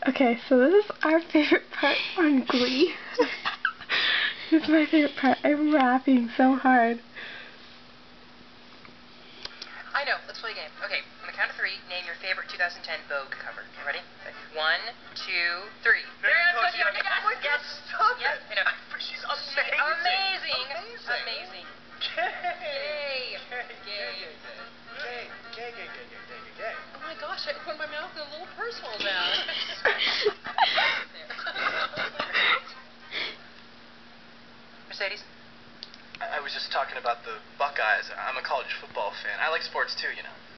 Okay, so this is our favorite part on Glee. This is my favorite part. I'm laughing so hard. I know. Let's play a game. Okay, on the count of 3, name your favorite 2010 Vogue cover. You ready? 1, 2, 3. Marianne Cotillon. Oh my God, stop it! I know. She's amazing. Amazing. Amazing. Amazing. Gay. Yay. Gay. Oh my gosh, I opened my mouth and a little purse falls out. Mercedes? I was just talking about the Buckeyes. I'm a college football fan. I like sports too, you know.